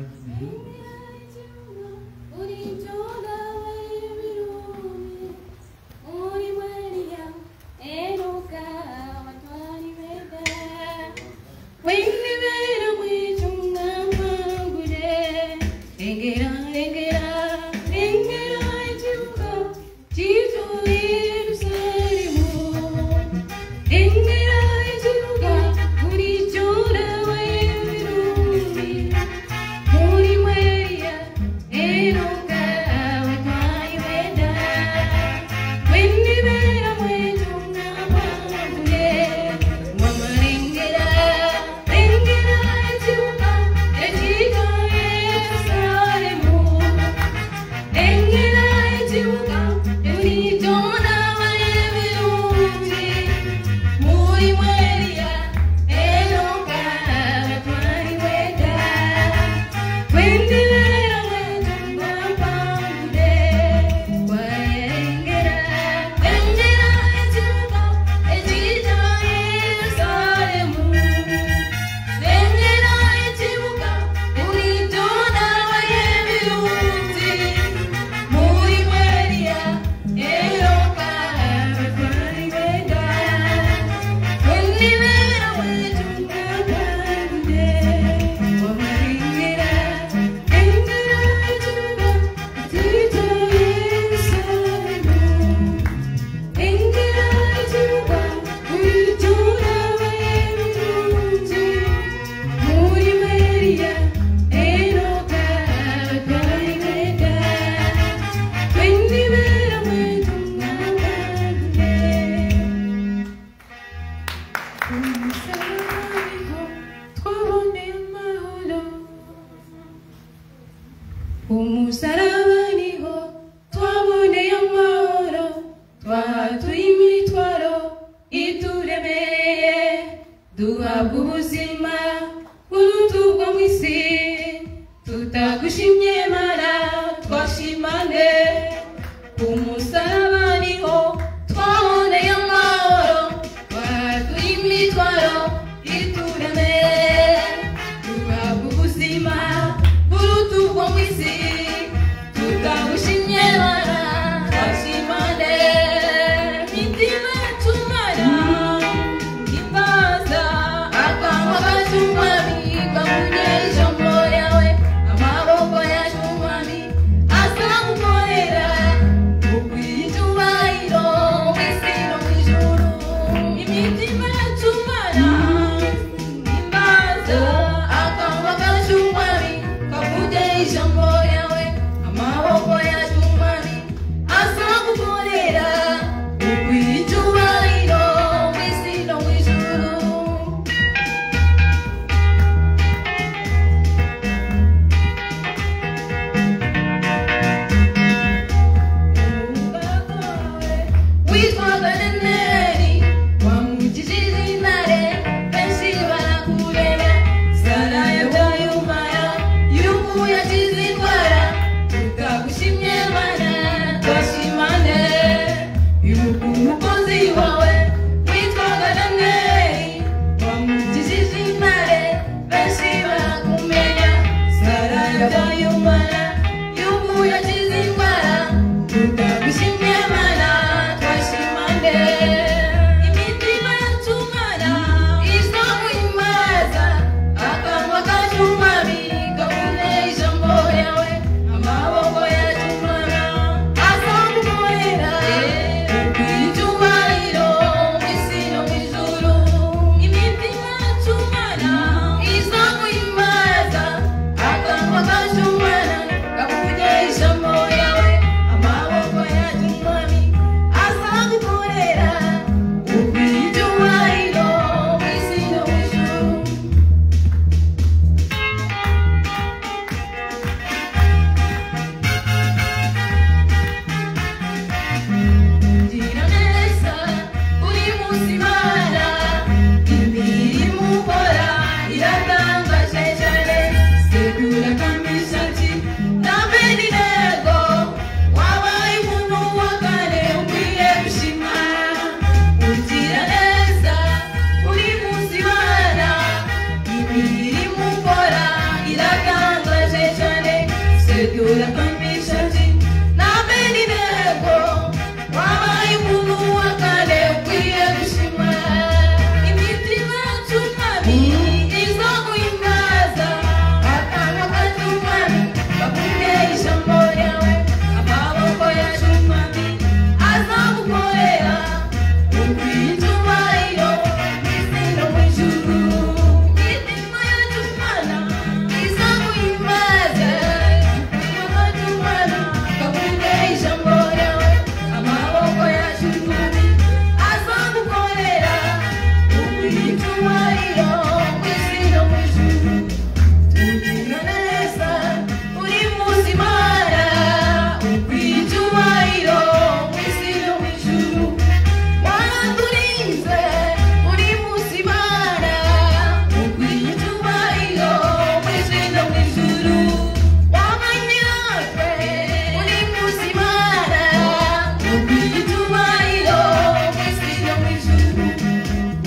Imitima yatumara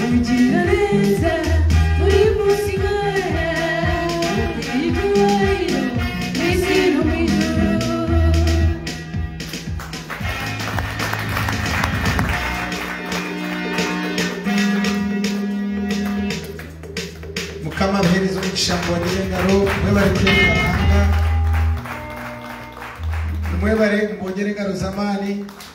ugira neza muri musiga ibyubahiro mw'isi no mw'ijuru. Mukama abahereza umugisha ngo bagire ingaro mwe bari kwerekana mwe bari mbongere ingaro z'amani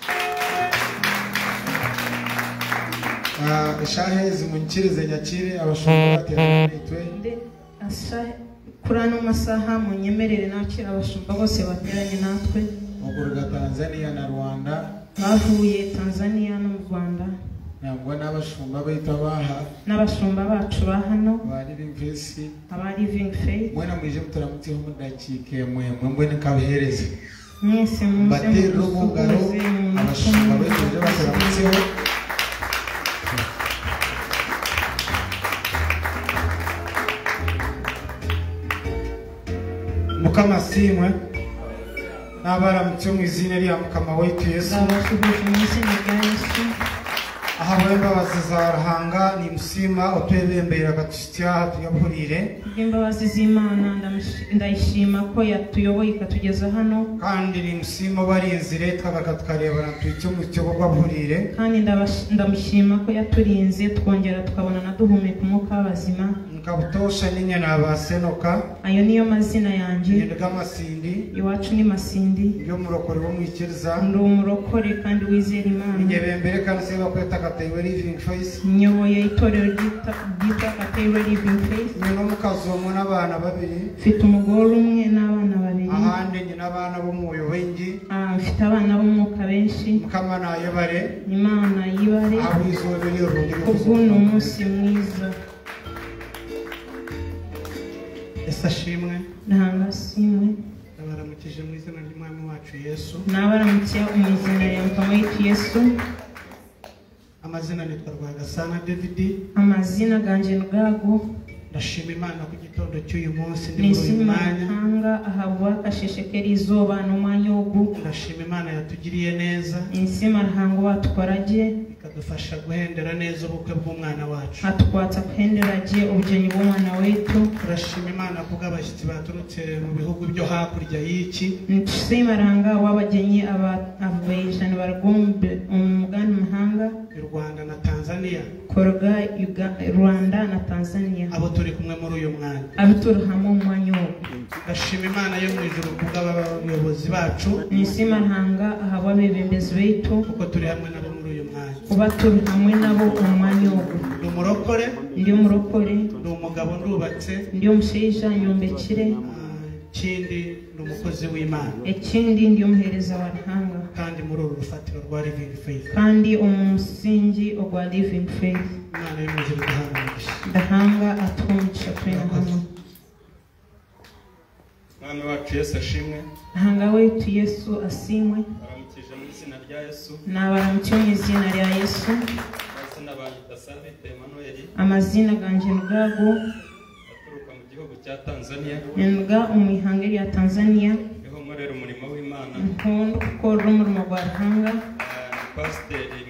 ishahe zimunkirize nyakire abashumba baterana nitwe kuri ano masaha munyemerere nakira abashumba bose bateranye natwe muguruga Tanzania na Rwanda bavuye Tanzania no mu Rwanda nangwa n'abashumba bahita baha n'abashumba bacu ba hano ba Living Faith aba Living Faith mwana mwije mutaramutseho mudakike mwe mwe nikabihereze mwese muze batero mugaro abashumba bahita bataramutseho Mukama simwe n'abaramutse mu izina rya Mukama wetu Yesu abashubije mu izina rya Yesu aha wemba bazizarahanga ni musima otwebembera agatushitya tuyabhurire imbabazi z'Imana ndayishima ko yatuyoboye ikatugeza hano kandi ni musima barinzire twabaga tukarebana twicyo mu cyo babhurire kandi ndamushima ko yaturinze twongera tukabona naduhumeka umwuka w'abazima nkabutosha ninye nabasenoka ayo niyo mazina yanjye ndega masindi iwacu ni masindi yo murokore wo mwikiriza ndi umurokore kandi wizera Imana nyebembere kandi seba kweta Kataiwe Living Faith nyoboye itorero ryita ryita Kataiwe Living Faith no mukazomo n'abana babiri mfite umugore umwe n'abana babiri ahandi nyina abana bo mu yobengi ah mfite abana b'umwuka benshi Mukama nayo bare Imana yibare abizobere urundi kubw'uno munsi mwiza esashimwe nanga simwe nabaramukije mu izina ry'Umwami wacu Yesu nabaramukije mu izina rya Mukama wetu Yesu. Amazina nitwa Rwagasana David amazina ganje Nugago ndashima Imana ku gitondo cy'uyu munsi ndi muri mwanya hanga ahabwa kasheshekera izuba n'umwanya ugu ndashima Imana yatugiriye neza insima hango batwaraje ikadufasha guhendera neza ubukwe bw'umwana wacu atwatsa kuhenderaje ubujeni bw'umwana wetu turashima Imana kubw'abashyitsi baturutse mu bihugu byo hakurya y'iki nshima ranga wabagenyi aba abajana baragombe umugani mahanga Rwanda na Tanzania Korga Rwanda na Tanzania abo turi kumwe muri uyu mwanya abituru hamwe umwanya wo ndashima Imana yo mu ijuru kubw'abayobozi bacu nisima ntanga ahaba bebembezi betu kuko turi hamwe nabo muri uyu mwanya kuba turi hamwe nabo umwanya wo ndi umurokore ndi umurokore ndi umugabo ndubatse ndi umusheja nyombekire kindi ndi umukozi w'Imana ekindi ndi umuhereza wa ntanga kandi muri uru rufatiro rwa Living Faith kandi umusingi ogwa Living Faith Imana yo mu ijuru duhanganisha ndahanga atwumvisha twena hamwe Mwami wacu Yesu ashimwe hanga wetu Yesu asimwe baramukije mu izina rya Yesu nabaramukije mu izina rya Yesu amazina banyita Savite Emmanuel amazina ganje Nugago aturuka mu gihugu cya Tanzania Nuga umwihanga rya Tanzania niho nkorera umurimo w'Imana nkondo gukora umurimo gwa hanga pasiteri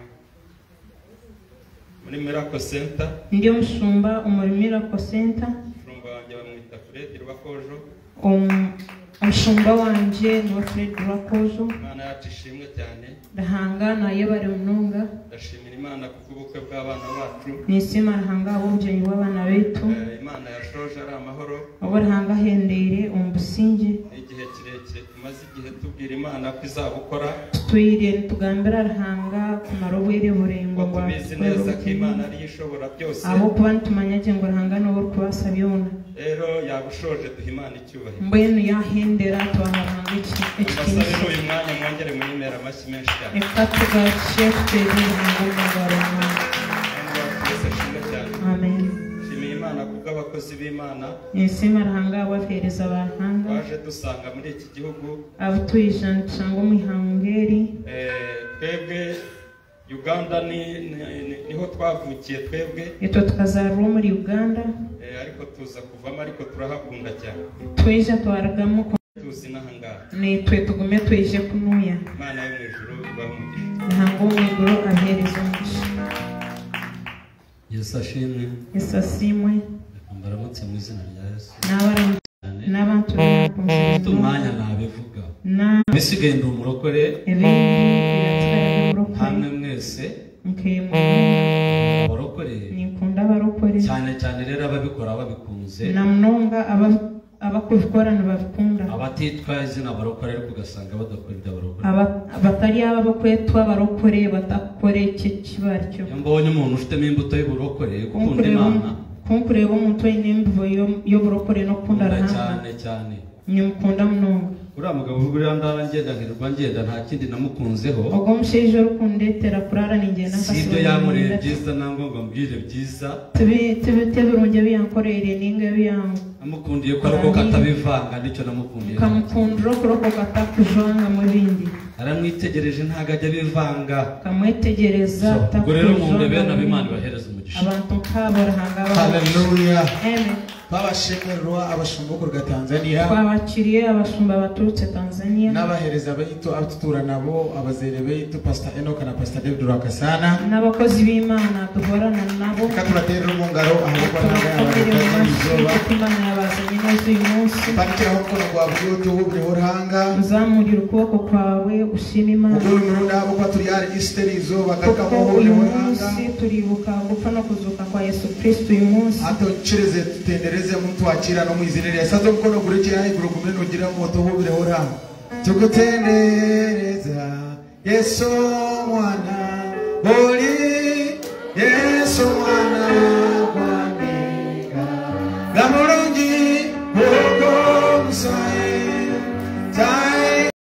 muri Miracle Center ndi umushumba umurimo Miracle Center umushumba wanjye bamwita Fred Rwakojo umushumba wanje ni Fred Rwakojo Imana yacu ishimwe cyane ndahanga naye bari mununga ndashimira Imana kubw'ubukwe bw'abana bacu nisima hanga abujeni w'abana betu Imana yashoje ari amahoro abarahanga hendere umbusinge igihe kirekire tumaze igihe tubwira Imana ko izabukora twire tugambira arahanga kumarobwere burengo ngo tubizi neza ko Imana ari ishobora byose aho kuba ntumanyage ngo arahanga no kubasabiyona rero yabushoje duha Imana icyubahiro mbwenu yahendera twaharanga iki basabe uyu mwanya mwongere munimera amashyi menshi cyane reka tugace twebwe ngo ngabarana amen shimiye Imana kubw'abakozi b'Imana nisima arahanga wafereza abahanga baje dusanga muri iki gihugu abutuyijana cyangwa umwihangeri eh twebwe Uganda ni niho twavukiye twebwe eto tukazarwa muri Uganda eh ariko tuza kuvamo ariko turahakunda cyane tweje twaragamo tuzi nahanga nitwe tugume tweje kunuya Imana yo mu ijuru ibamugisha ntango mu ijuru ahereza umugisha Yesu ashimwe. Yesu asimwe. Mbaramutse mu izina rya Yesu. N'abari n'abantu bafite umwanya nabivuga. Bisigaye ndi umurokore. Hamwe mwese. Abarokore. Nikunda abarokore. Cyane cyane rero ababikora babikunze. Namnonga aba abakubikorana babikunda. Abatitwa izina abarokore ariko ugasanga badakora ibyo abarokore. Abatari aba bakwetwa abarokore batakore iki kibaryo. Mbonye umuntu ufitemo imbuto y'uburokore gukunda Imana. Kunkureba umuntu w'imbuto yo burokore no kunda rana. Cyane cyane. Nimukunda mnonga. Uriya mugabo buriya ndara ngenda nkirirwa ngenda nta kindi namukunzeho. Ubwo musheje rukundetera kurara ningenda nkasubira. Sibyo yamureye byiza nango ngo mbwire byiza. Tibi tibi tebirunge biyankorere ninga biyango. Namukundiye ko ariko katabivanga nicyo namukundiye. Kamukundiro kuroko katakujanga mu bindi. Aramwitegereje ntaga ajya bivanga. Kamwitegereza takujanga. Ubwo rero mu ndebe n'abimana bahereza umugisha. Abantu kabarahanga. Hallelujah. Amen. Babashemerwa abashumba ku Tanzania. Twabakiriye abashumba baturutse Tanzania. N'abahereza b'ito atutura nabo abazere b'ito Pastor Enoch na Pastor David Rakasana. N'abakozi b'Imana duhorana nabo. Katuratera umungaro aho baranga abakozi Imana yabazanye neza uyu munsi. Bakira ho kono kwa byoto buri horanga. Uzamurira ukuboko kwawe ushima Imana. Ubwo murunda abo kwa turi ari Easter izo bagaka mu horanga. Turibuka gupfa no kuzuka kwa Yesu Kristo uyu munsi. Ato chireze tutendereze muntu akira no mwizirere sazo mkono kurekera iburo kumene ugira moto hobire hora tukutendereza Yesu mwana boli Yesu mwana kwa mega